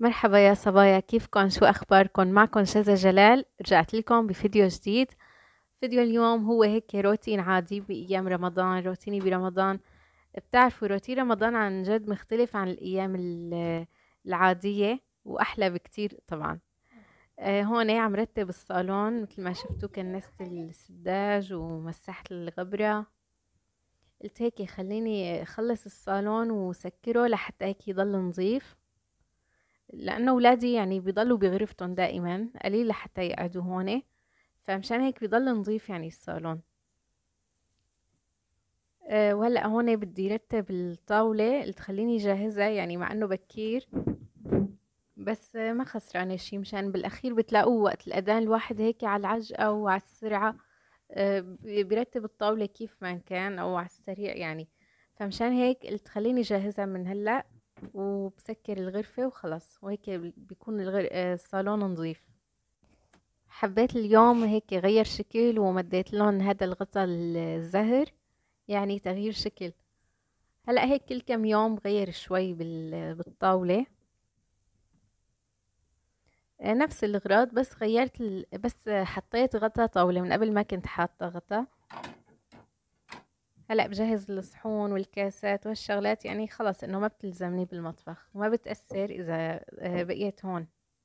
مرحبا يا صبايا، كيفكن؟ شو أخباركن؟ معكن شذى جلال. رجعت لكم بفيديو جديد. فيديو اليوم هو هيك روتين عادي بأيام رمضان، روتيني برمضان. بتعرفوا روتين رمضان عن جد مختلف عن الأيام العادية وأحلى بكتير طبعا. هون عم رتب الصالون مثل ما شفتوا، كنست السداج ومسحت الغبرة. قلت هيك خليني أخلص الصالون وسكره لحتى هيك يضل نظيف، لأنه ولادي يعني بيضلوا بغرفتهم دائما قليل لحتى يقعدوا هون، فمشان هيك بيضل نظيف يعني الصالون. وهلأ هون بدي رتب الطاولة، قلت خليني جاهزة يعني مع انه بكير، بس ما خسرانة شي، مشان بالأخير بتلاقوه وقت الأذان الواحد هيك على العجقة وعلى السرعة بيرتب الطاولة كيف ما كان أو على السريع يعني. فمشان هيك قلت خليني جاهزة من هلأ، وبسكر الغرفة وخلص، وهيك بيكون الصالون نظيف. حبيت اليوم هيك غير شكل ومديت لون هذا الغطاء الزهر، يعني تغيير شكل. هلأ هيك كل كم يوم بغير شوي بالطاولة. نفس الأغراض، بس غيرت بس حطيت غطا طاولة من قبل، ما كنت حاطة غطا. هلأ بجهز الصحون والكاسات والشغلات، يعني خلص إنه ما بتلزمني بالمطبخ وما بتأثر إذا بقيت هون.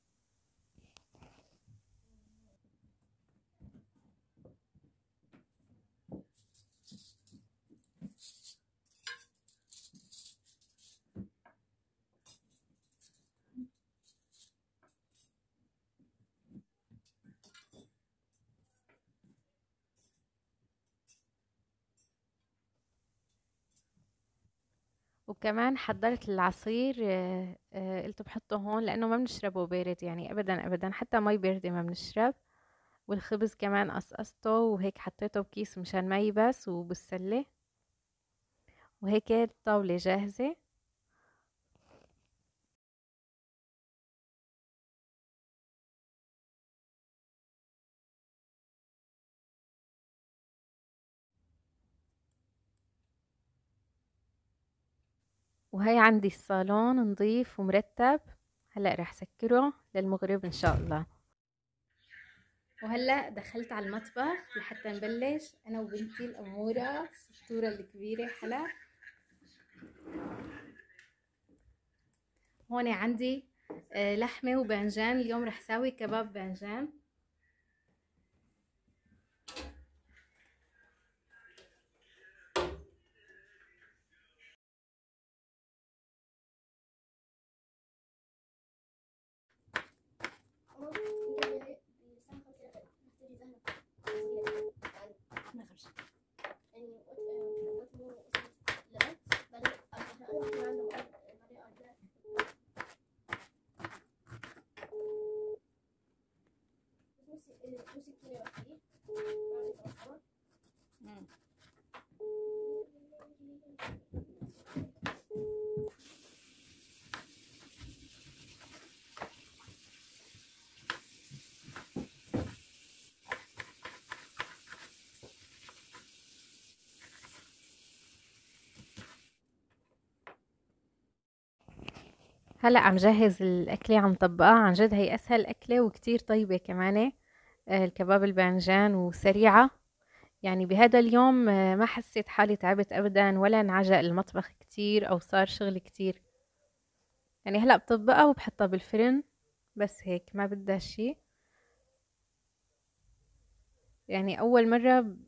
وكمان حضرت العصير، قلت بحطه هون لأنه ما بنشربه بارد، يعني أبدا أبدا، حتى مي باردة ما بنشرب. والخبز كمان قصقصته وهيك حطيته بكيس مشان ما يبس وبالسلة. وهيك الطاولة جاهزة. وهي عندي الصالون نظيف ومرتب. هلأ رح سكره للمغرب إن شاء الله. وهلأ دخلت على المطبخ لحتى نبلش أنا وبنتي الأمورة السطورة الكبيرة حلا. هون عندي لحمة وباذنجان، اليوم رح ساوي كباب باذنجان. هلأ عم جهز الأكلة، عم طبقها. عن جد هي أسهل أكلة وكتير طيبة كمان. الكباب الباذنجان وسريعة، يعني بهذا اليوم ما حسيت حالي تعبت أبدا ولا انعجق المطبخ كتير أو صار شغل كتير. يعني هلأ بطبقها وبحطها بالفرن، بس هيك ما بدها شي. يعني أول مرة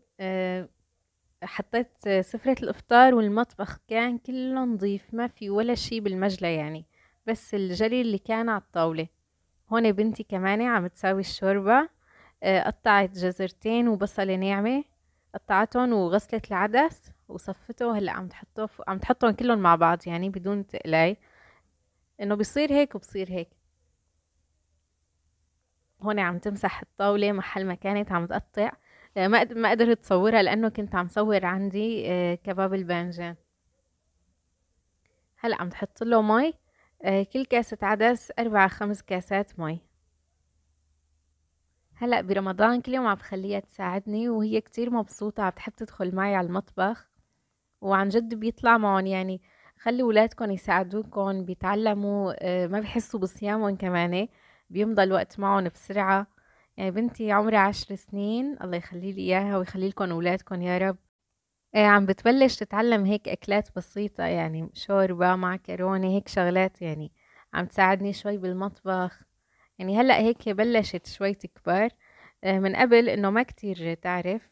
حطيت سفرة الإفطار والمطبخ كان كله نظيف، ما في ولا شي بالمجلى يعني، بس الجري اللي كان على الطاولة. هون بنتي كمان عم تساوي الشوربة. قطعت جزرتين وبصلة ناعمة، قطعتهم وغسلت العدس وصفته. هلا عم تحطهم كلهم مع بعض يعني بدون تقلاي، انه بصير هيك وبصير هيك. هون عم تمسح الطاولة محل ما كانت عم تقطع. ما قدرت تصورها لأنه كنت عم صور عندي كباب البانجان. هلأ عم تحط له مي. كل كاسة عدس 4 5 كاسات مي. هلأ برمضان كل يوم عم بخليها تساعدني، وهي كتير مبسوطة عم تحب تدخل معي على المطبخ، وعن جد بيطلع معهم يعني خلي ولادكم يساعدوكم بيتعلموا، ما بيحسوا بصيامهم كمان، بيمضى الوقت معهم بسرعة. يعني بنتي عمرها 10 سنين، الله يخلي لي إياها ويخلي لكم أولادكم يا رب. عم بتبلش تتعلم هيك أكلات بسيطة، يعني شوربة، معكرونة، هيك شغلات يعني. عم تساعدني شوي بالمطبخ. يعني هلأ هيك بلشت شوي تكبر. من قبل إنه ما كتير تعرف.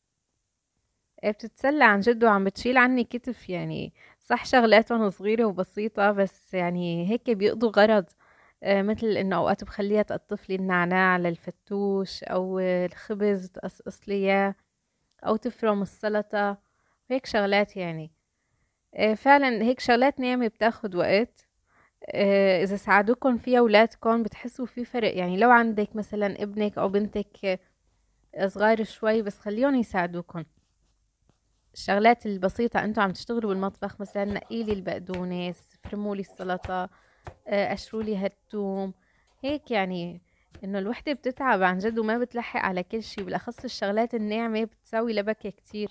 بتتسلى عن جد وعم بتشيل عني كتف يعني. صح شغلاتهم صغيرة وبسيطة، بس يعني هيك بيقضوا غرض. مثل إنه أوقات بخليها تقطف لي النعناع للفتوش، أو الخبز تقصقص لي إياه، أو تفرم السلطة. هيك شغلات يعني. فعلا هيك شغلات ناعمة بتاخد وقت. إذا ساعدوكم فيها أولادكم بتحسوا في فرق. يعني لو عندك مثلا ابنك أو بنتك صغار شوي، بس خليهم يساعدوكم. الشغلات البسيطة، انتوا عم تشتغلوا بالمطبخ، مثلا نقيلي البقدونس، فرمولي السلطة، قشرولي هالثوم. هيك يعني. انه الوحدة بتتعب عن جد وما بتلحق على كل شي، بالاخص الشغلات الناعمة بتساوي لبكة كتير.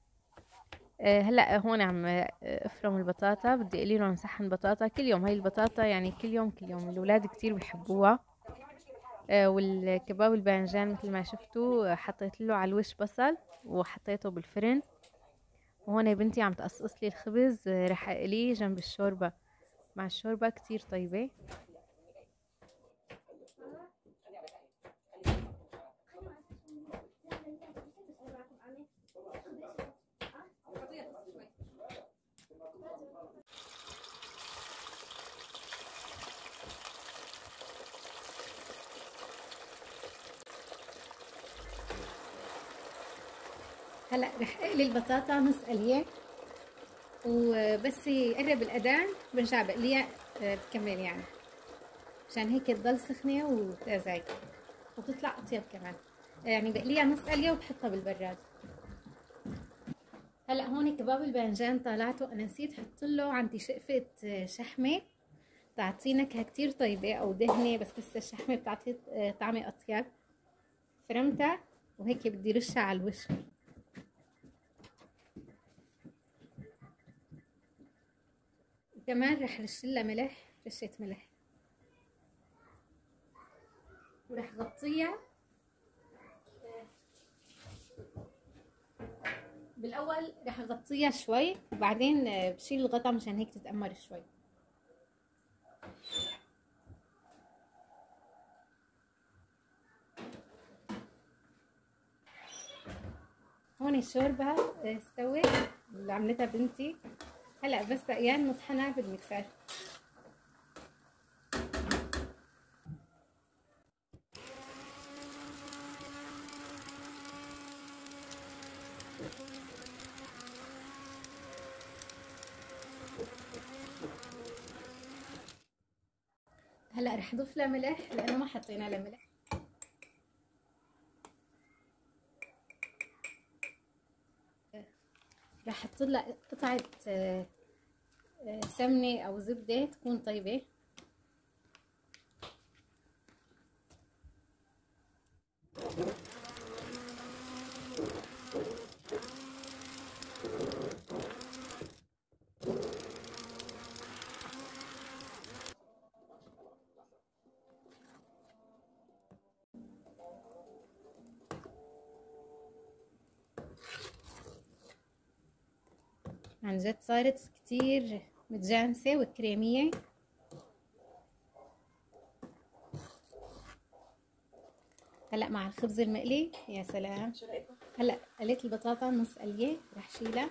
هلا هون عم افرم البطاطا، بدي اقلي لهم صحن بطاطا كل يوم. هاي البطاطا يعني كل يوم كل يوم الاولاد كتير بيحبوها. والكباب الباذنجان مثل ما شفتوا، حطيت له على الوش بصل وحطيته بالفرن. وهون بنتي عم تقصقص لي الخبز، رح اقليه جنب الشوربة. مع الشوربة كتير طيبة. هلا رح اقلي البطاطا نص قليه، وبس يقرب الاذان برجع بقليها بكمل يعني، مشان هيك تضل سخنه وتزعج وتطلع اطيب كمان. يعني بقليها نص قليه وبحطها بالبراد. هلا هون كباب الباذنجان طلعته، انا نسيت احط له عندي شقفه شحمه تعطي نكهه كتير طيبه، او دهنه، بس لسه الشحمه بتعطي طعمه اطيب. فرمتها وهيك بدي رشها على الوش. وكمان رح رشلها ملح، رشة ملح. ورح غطيها. بالاول رح اغطيها شوي، وبعدين بشيل الغطا مشان هيك تتأمر شوي. هون الشوربة استوت اللي عملتها بنتي. هلا بس بقيان نطحنها بالمكسر. هلا رح اضيف لها ملح لانه ما حطينا لها ملح. رح احط لها قطعة سمنة او زبدة تكون طيبة. عن جد صارت كتير متجانسة وكريمية. هلا مع الخبز المقلي يا سلام. هلا قليت البطاطا نص قلية، رح شيلها.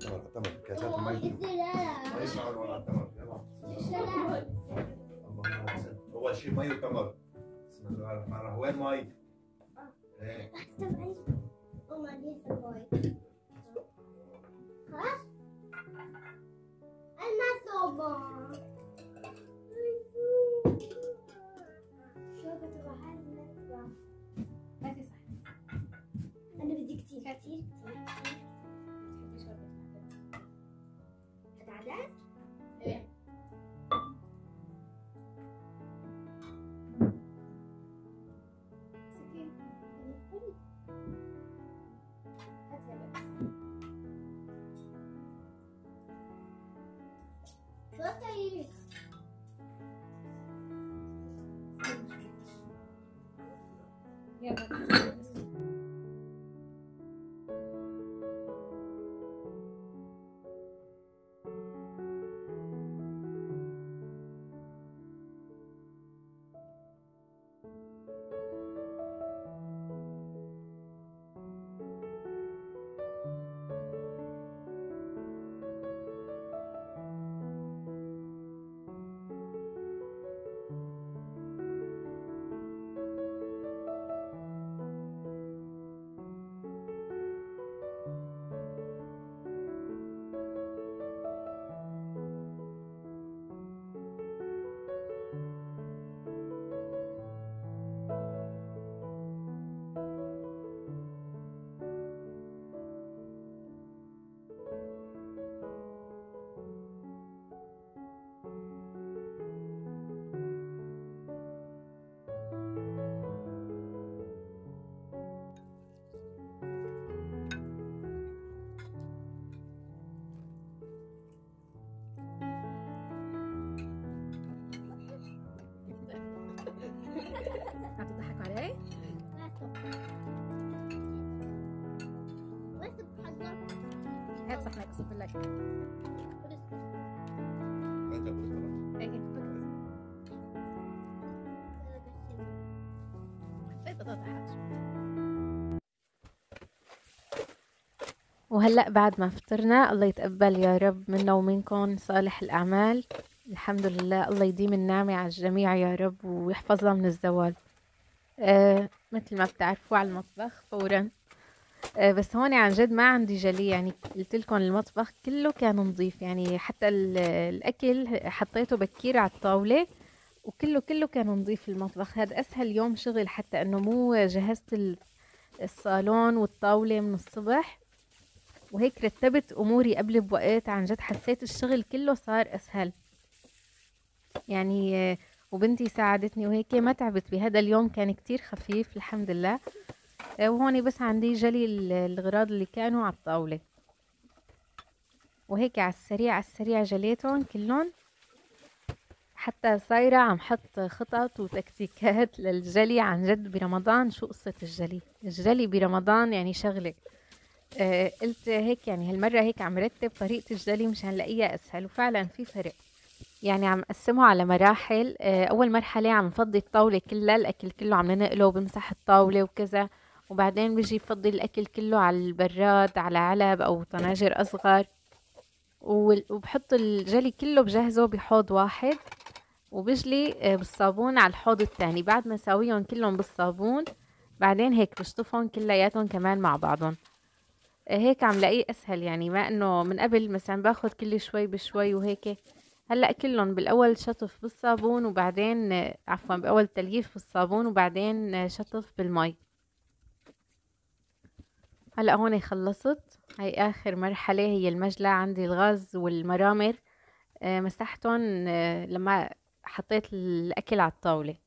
التمر التمر كاسات المي ما يسمعوا ولا التمر. يلا اللهم احسن. اول شيء مي وتمر. بسم الله الرحمن الرحيم. وين مي؟ ايه خلاص المصوبة شوفة تبغى هاي المصوبة هاتي صح. أنا بدي كتير كتير كتير. تحبي شوربة العدس؟ العدس؟ إيه. سكين. هاتها بس. صوتي. يلا. هتضحك علي؟ هات صحنك اصب لك. وهلأ بعد ما فطرنا، الله يتقبل يا رب منا ومنكم صالح الأعمال. الحمد لله، الله يديم النعمة على الجميع يا رب ويحفظها من الزوال. مثل ما بتعرفوا على المطبخ فورا. بس هون عن جد ما عندي جلي، يعني قلت لكم المطبخ كله كان نظيف، يعني حتى الأكل حطيته بكير على الطاولة وكله كان نظيف. المطبخ هذا أسهل يوم شغل، حتى إنه مو جهزت الصالون والطاولة من الصبح وهيك رتبت أموري قبل بوقت. عن جد حسيت الشغل كله صار أسهل يعني. وبنتي ساعدتني وهيك ما تعبت بهذا اليوم، كان كتير خفيف الحمد لله. وهون بس عندي جلي الغراض اللي كانوا على الطاولة وهيك على السريع جليتهم كلهم. حتى صايرة عم حط خطط وتكتيكات للجلي. عن جد برمضان شو قصة الجلي برمضان يعني شغلة. قلت هيك يعني هالمرة هيك عم رتب طريقة الجلي مشان لاقيها أسهل، وفعلا في فرق. يعني عم قسمه على مراحل. أول مرحلة عم نفضي الطاولة كلها، الأكل كله عم ننقله وبمسح الطاولة وكذا. وبعدين بيجي بفضي الأكل كله على البراد، على علب أو طناجر أصغر، وبحط الجلي كله بجهزه بحوض واحد، وبجلي بالصابون على الحوض التاني. بعد ما ساويهم كلهم بالصابون بعدين هيك بشطفهم كلياتهم كمان مع بعضهم. هيك عم لاقيه اسهل، يعني ما انه من قبل مثلا باخد كل شوي بشوي وهيك. هلا كلهم بالاول شطف بالصابون وبعدين عفوا باول تلييف بالصابون وبعدين شطف بالمي. هلا هون خلصت. هاي اخر مرحلة، هي المجلة. عندي الغاز والمرامر مسحتهم لما حطيت الاكل على الطاولة.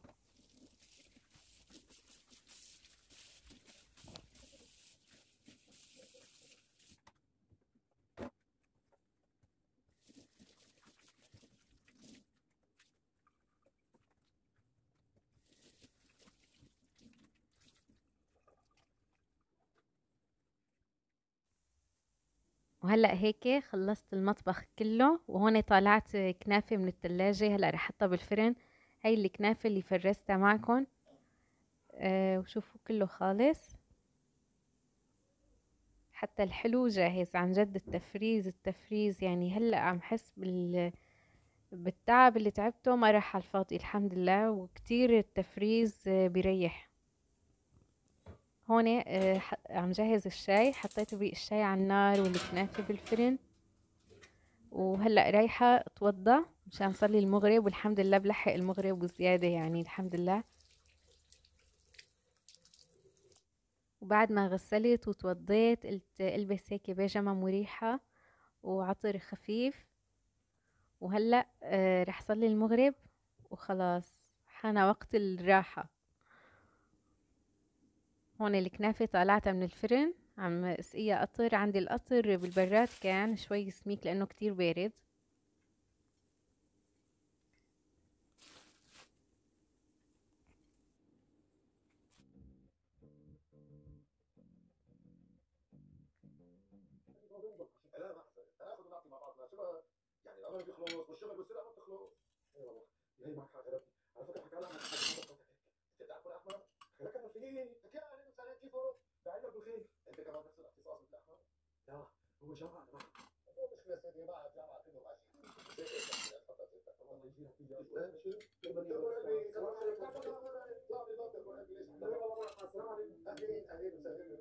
وهلا هيك خلصت المطبخ كله، وهون طالعت كنافة من التلاجة هلا رح احطها بالفرن. هاي الكنافة اللي فرستها معكم. وشوفوا كله خالص حتى الحلو جاهز. عن جد التفريز يعني هلأ عم حس بالتعب اللي تعبته ما راح على الفاضي الحمد لله. وكتير التفريز بيريح. هون عم جهز الشاي، حطيت ريق الشاي على النار والكنافة بالفرن، وهلأ رايحة اتوضى مشان صلي المغرب، والحمد لله بلحق المغرب وزيادة يعني الحمد لله. وبعد ما غسلت وتوضيت قلت البس هيك بيجامة مريحة وعطر خفيف، وهلأ رح صلي المغرب وخلاص حان وقت الراحة. هون الكنافة طالعتها من الفرن عم اسقيها قطر. عندي القطر بالبراد كان شوي سميك لأنه كتير بارد. يعني الامر بيخلص والشغل والسرقه ما بتخلص. اي والله هي معك حق غلبتي. على فكره حكى لها عن انت بتعرف الاحمر؟ خلاك انا فيه حكى لي مثلا كيفه بعين لك بالخير. انت كمان نفس الاختصاص مثل احمد؟ لا هو جامعه معك. مو مشكله سيدي معك جامعه كله ماشي. الله يجزيها فيك. وين مشي؟ اهلين اهلين وسهلين.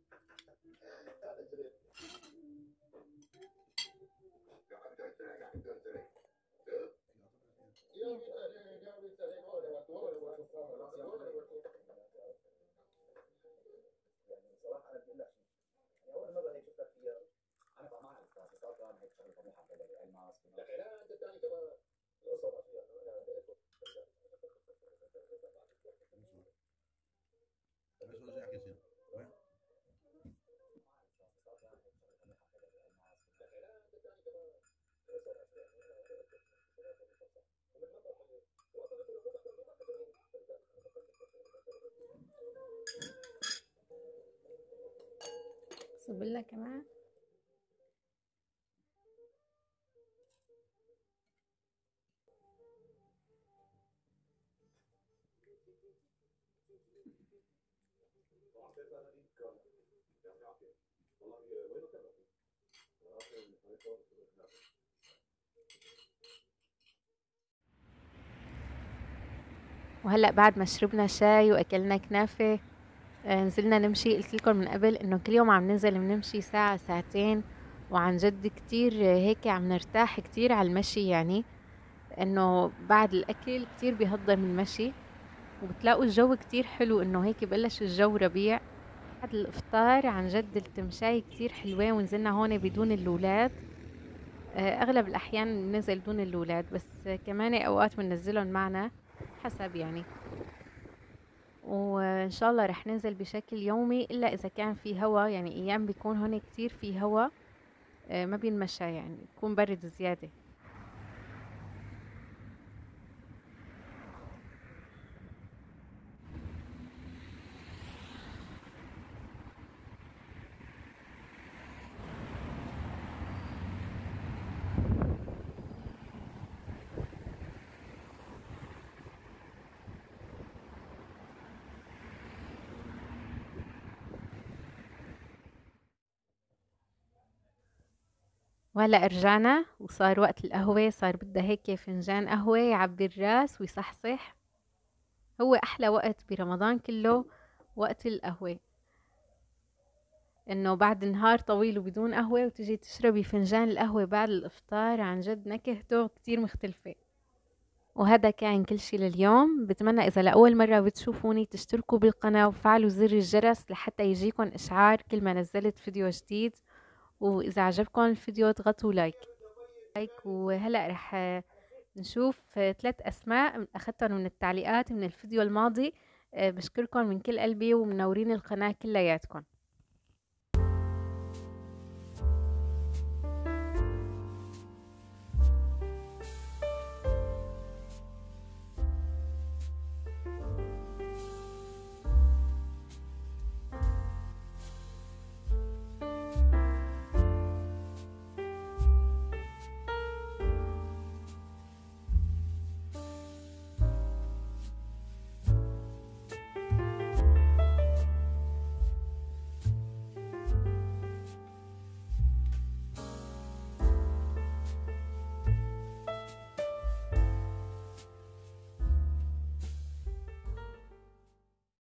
صبلها كمان. وهلأ بعد ما شربنا شاي وأكلنا كنافة نزلنا نمشي. قلت لكم من قبل إنه كل يوم عم ننزل بنمشي ساعة ساعتين، وعن جد كتير هيك عم نرتاح كتير على المشي يعني. إنه بعد الأكل كتير بيهضم المشي، وبتلاقوا الجو كتير حلو إنه هيك بلش الجو ربيع. بعد الإفطار عن جد التمشاي كتير حلوة. ونزلنا هون بدون الأولاد. أغلب الأحيان بننزل دون الأولاد، بس كمان أوقات بننزلهم معنا حسب يعني. وإن شاء الله رح ننزل بشكل يومي إلا إذا كان في هوا، يعني أيام بيكون هون كتير في هوا ما بينمشى يعني بيكون برد زيادة. وهلا رجعنا وصار وقت القهوة. صار بدها هيك فنجان قهوة يعبي الراس ويصحصح. هو أحلى وقت برمضان كله وقت القهوة، إنه بعد نهار طويل وبدون قهوة وتجي تشربي فنجان القهوة بعد الإفطار، عن جد نكهته كتير مختلفة. وهذا كان كل شي لليوم. بتمنى إذا لأول مرة بتشوفوني تشتركوا بالقناة وفعلوا زر الجرس لحتى يجيكم إشعار كل ما نزلت فيديو جديد. وإذا عجبكم الفيديو اضغطوا لايك. وهلأ رح نشوف 3 أسماء أخذتهم من التعليقات من الفيديو الماضي. بشكركم من كل قلبي ومنورين القناة كلياتكم.